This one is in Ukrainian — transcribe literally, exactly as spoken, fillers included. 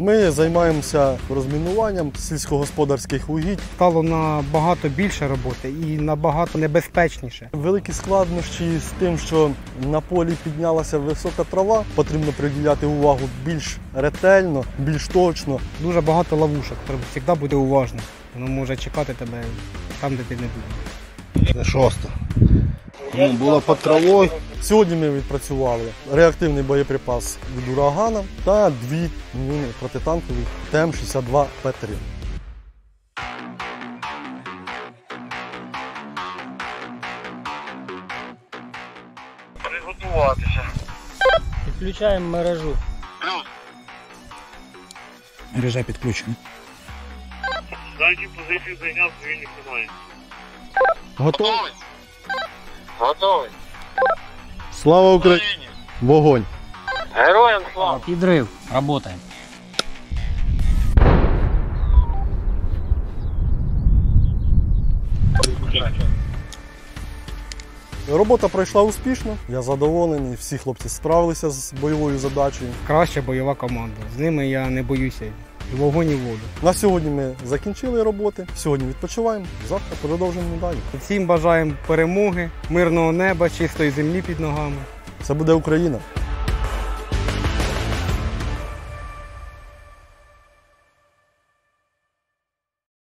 Ми займаємося розмінуванням сільськогосподарських угідь. Стало набагато більше роботи і набагато небезпечніше. Великі складнощі з тим, що на полі піднялася висока трава, потрібно приділяти увагу більш ретельно, більш точно. Дуже багато ловушок, треба завжди бути уважним. Воно може чекати тебе там, де ти не будеш. Це шосте. Ну, було під травою. Сьогодні ми відпрацювали реактивний боєприпас від урагана та дві міни протитанкові Т М шістдесят два П три. Приготуватися. Підключаємо мережу. Плюс. Мережа підключена. Дальні позиції зайняв, цивільних немає. Готовий? Готовий. Слава Україні! Вогонь! Героям слава! Підрив. Работаємо. Робота пройшла успішно, я задоволений, всі хлопці справилися з бойовою задачею. Краща бойова команда. З ними я не боюся і вогонь, і воду. На сьогодні ми закінчили роботи, сьогодні відпочиваємо, завтра продовжимо далі. Всім бажаємо перемоги, мирного неба, чистої землі під ногами. Це буде Україна.